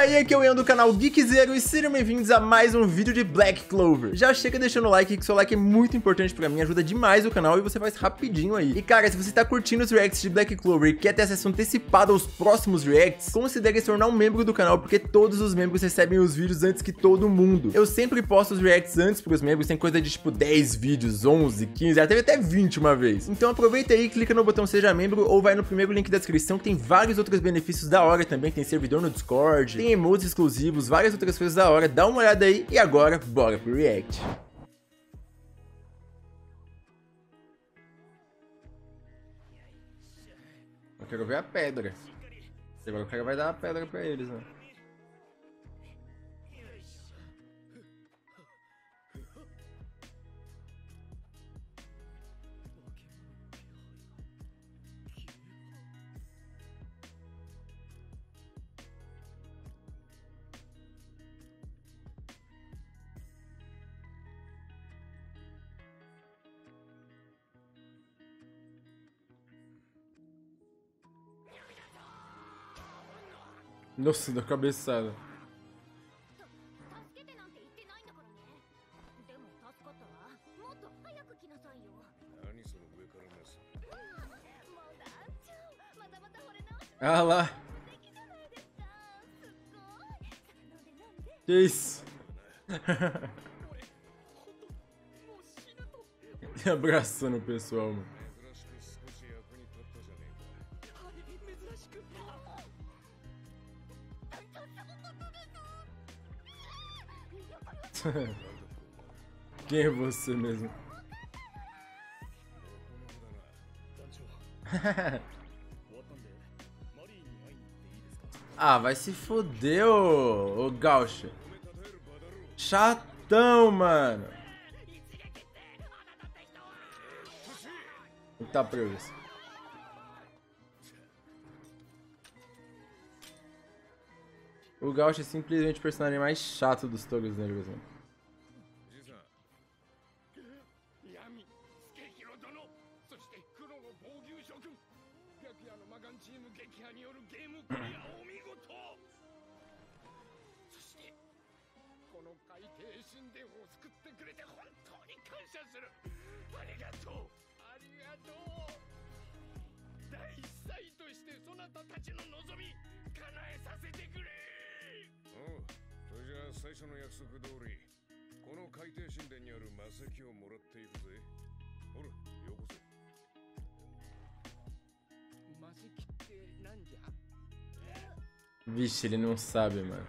aí, aqui é o Ian do canal Geekzero e sejam bem-vindos a mais um vídeo de Black Clover. Já chega deixando o like, que seu like é muito importante pra mim, ajuda demais o canal e você faz rapidinho aí. E cara, se você tá curtindo os reacts de Black Clover e quer ter acesso antecipado aos próximos reacts, considere se tornar um membro do canal, porque todos os membros recebem os vídeos antes que todo mundo. Eu sempre posto os reacts antes pros membros, tem coisa de tipo 10 vídeos, 11, 15, já teve até 20 uma vez. Então aproveita aí, clica no botão seja membro ou vai no primeiro link da descrição que tem vários outros benefícios da hora também, tem servidor no Discord, tem emotes exclusivos, várias outras coisas da hora, dá uma olhada aí e agora, bora pro react. Eu quero ver a pedra. Agora o cara vai dar a pedra pra eles, né? Nossa, deu cabeçada. Ah lá. Que isso? E abraçando o pessoal, mano. Quem é você mesmo? Ah, vai se foder, ô Gaucho. Chatão, mano. Tá preso. O Gaucho é simplesmente o personagem mais chato dos Togos Negros, né? Vixe, ele não sabe, mano.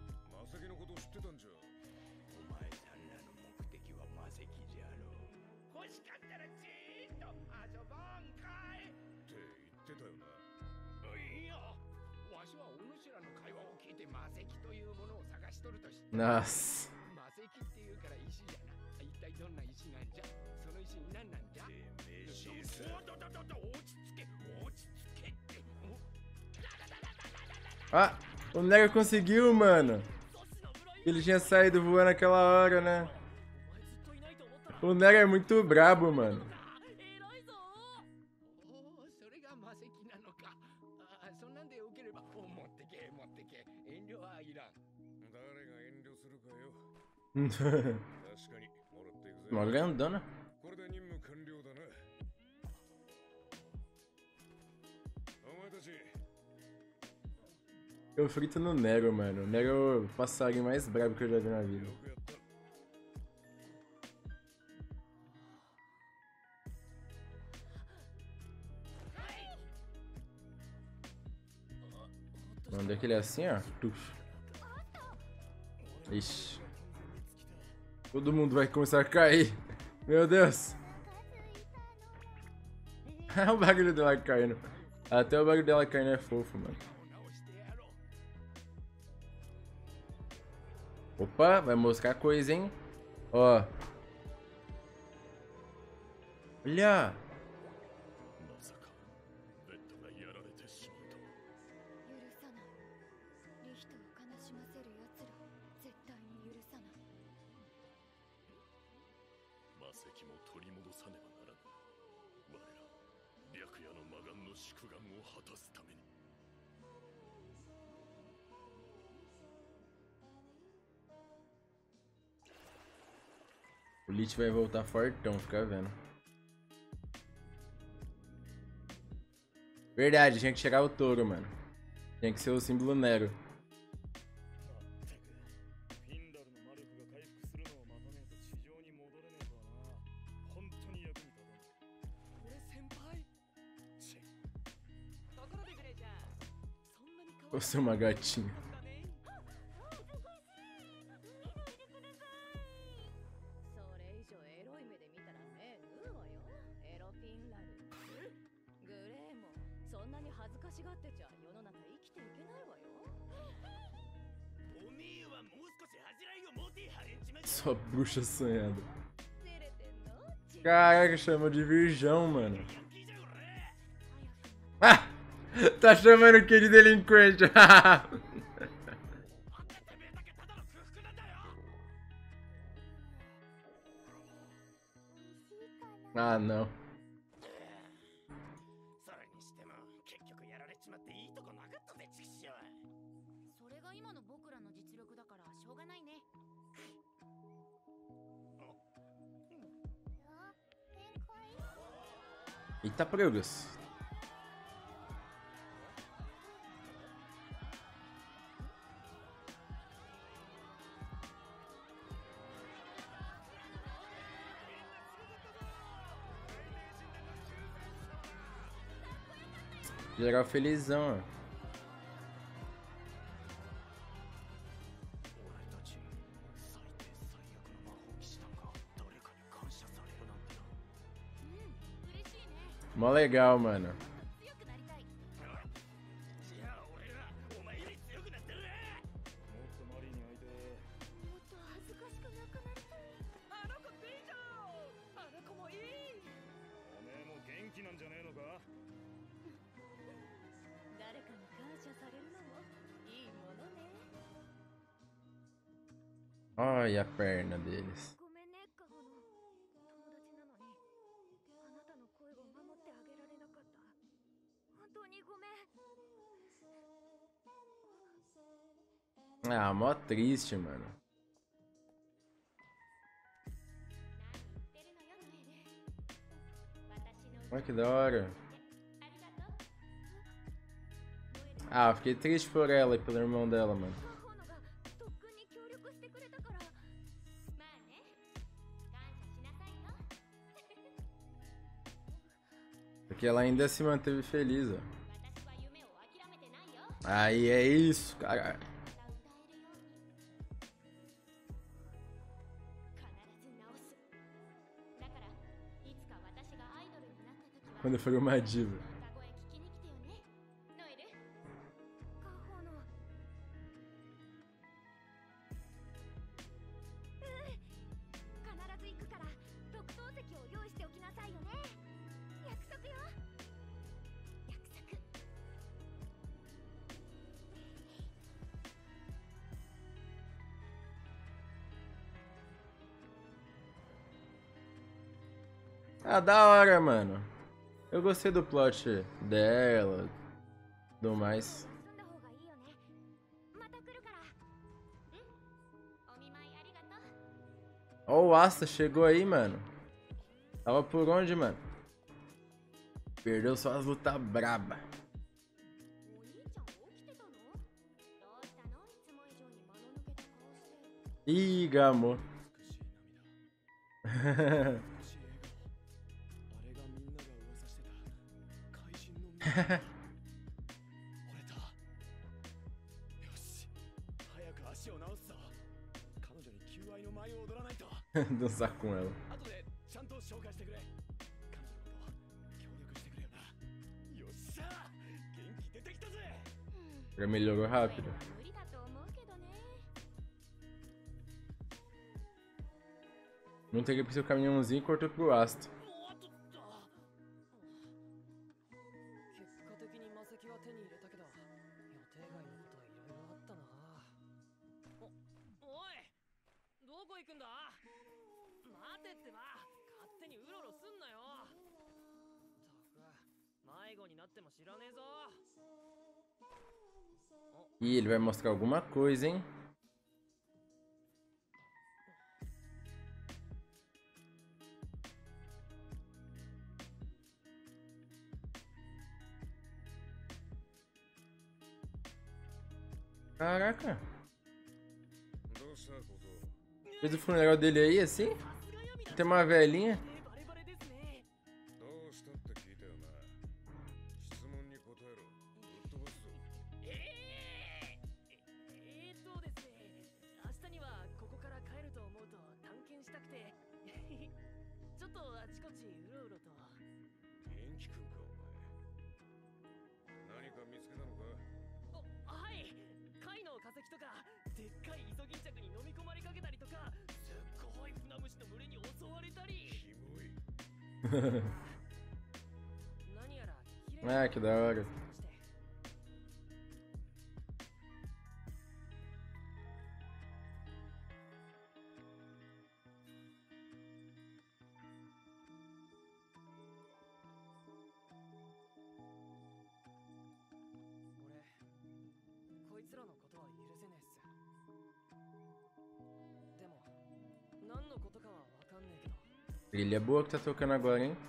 Nossa. Ah, o Nega conseguiu, mano. Ele tinha saído voando naquela hora, né? O Nega é muito brabo, mano. Uma grandona. Eu frito no Nero, mano. O Nero é o passarinho mais brabo que eu já vi na vida. Manda aquele assim, ó. Tuf. Ixi. Todo mundo vai começar a cair. Meu Deus. O bagulho dela caindo. Até o bagulho dela caindo é fofo, mano. Opa, vai moscar coisa, hein? Ó. Olha. Lich vai voltar fortão, fica vendo. Verdade, tinha que chegar o touro, mano. Tinha que ser o símbolo Nero. Você é uma gatinha. Sua bruxa sonhada. Caraca, chamou de virgão, mano. Ah! Tá chamando o que de delinquente? Ah, não. Eita, pregas. Geral felizão, ó. Mó legal, mano. Olha a perna deles. Ah, mó triste, mano. Olha que da hora. Ah, fiquei triste por ela e pelo irmão dela, mano. Porque ela ainda se manteve feliz, ó. Aí é isso, cara. Quando eu for uma diva. Ah, da hora, mano. Eu gostei do plot dela, do mais. Ó, o Asta chegou aí, mano. Tava por onde, mano? Perdeu só as lutas braba. Ih, Gamô. Dançar com ela. Já melhorou rápido. Não teria pro seu caminhãozinho e cortou pro Asta. Ih, ele vai mostrar alguma coisa, hein? Caraca. Fez o funeral dele aí, assim? Tem uma velhinha. Ah, que da hora. Trilha boa que tá tocando agora, hein?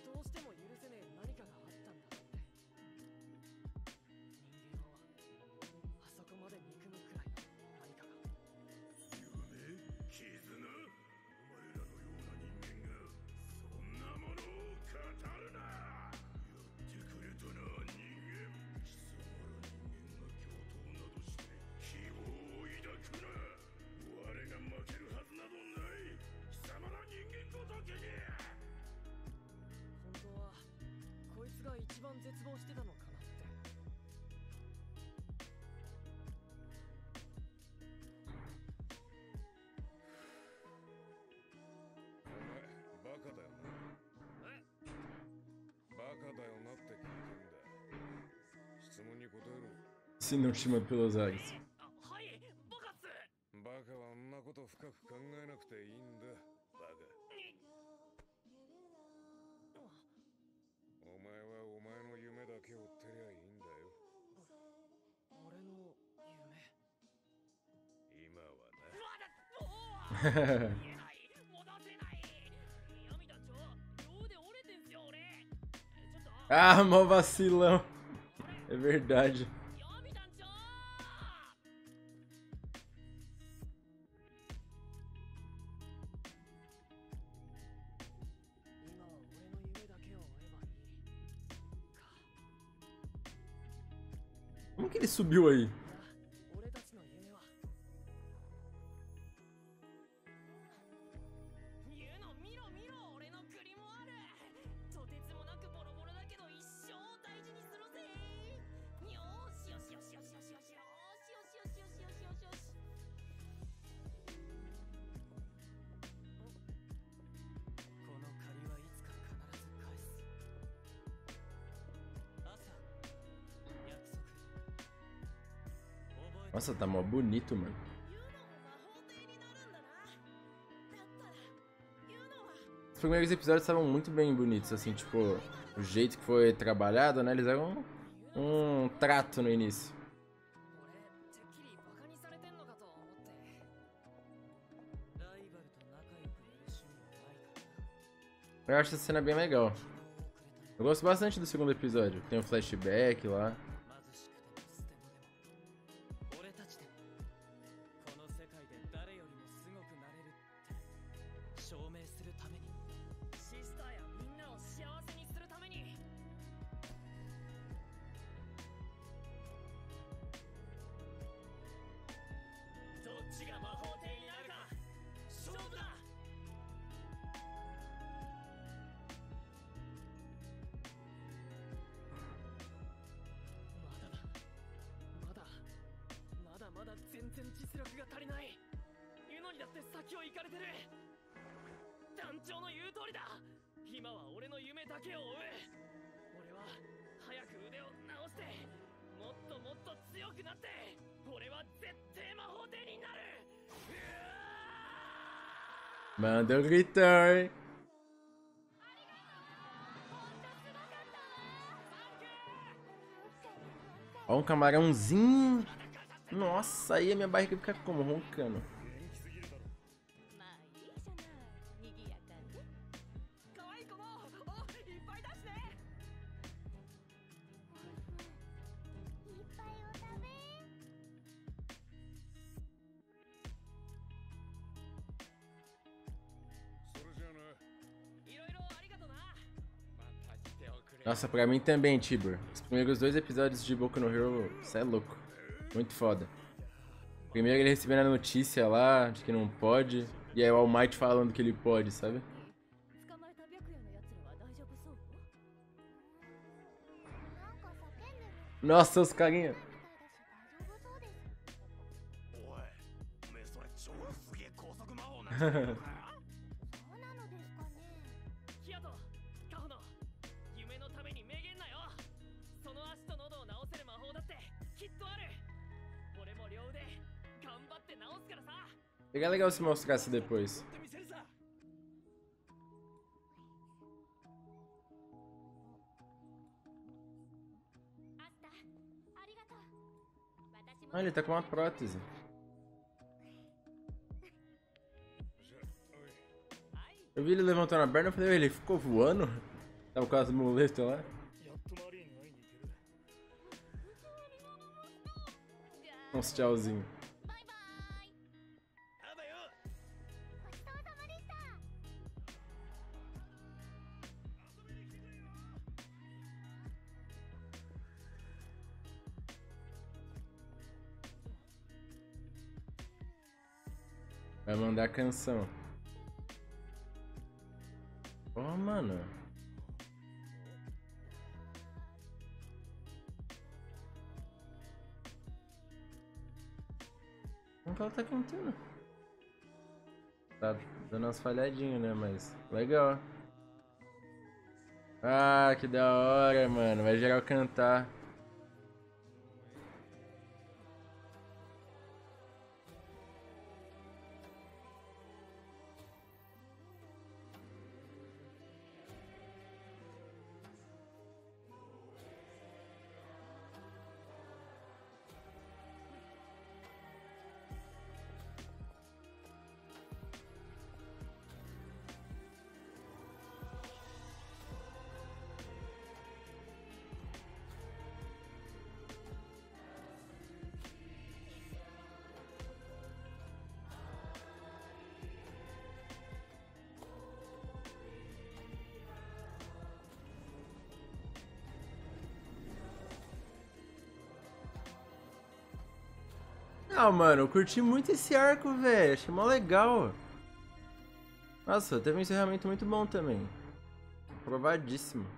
Se não chama pelos ares. Ah, mó vacilão. É verdade. Como que ele subiu aí? Nossa, tá mó bonito, mano. Os primeiros episódios estavam muito bem bonitos, assim, tipo, o jeito que foi trabalhado, né? Eles eram um trato no início. Eu acho essa cena bem legal. Eu gosto bastante do segundo episódio. Tem um flashback lá. Manda eu gritar, hein? Ó, um camarãozinho. Nossa, aí a minha barriga fica como? Roncando. Nossa, pra mim também, Tibor. Os primeiros 2 episódios de Boku no Hero, cê é louco. Muito foda. Primeiro ele recebendo a notícia lá de que não pode, e aí o All Might falando que ele pode, sabe? Nossa, os carinha. Seria legal se mostrasse depois. Ah, ele tá com uma prótese. Eu vi ele levantando a perna e falei, ele ficou voando? Tava com as muletas lá. Uns tchauzinho. Vai mandar canção. Oh, mano. Como que ela tá cantando? Tá dando umas falhadinhas, né? Mas legal. Ah, que da hora, mano. Vai geral cantar. Ah, mano, eu curti muito esse arco, velho. Achei mó legal. Nossa, teve um encerramento muito bom também. Aprovadíssimo.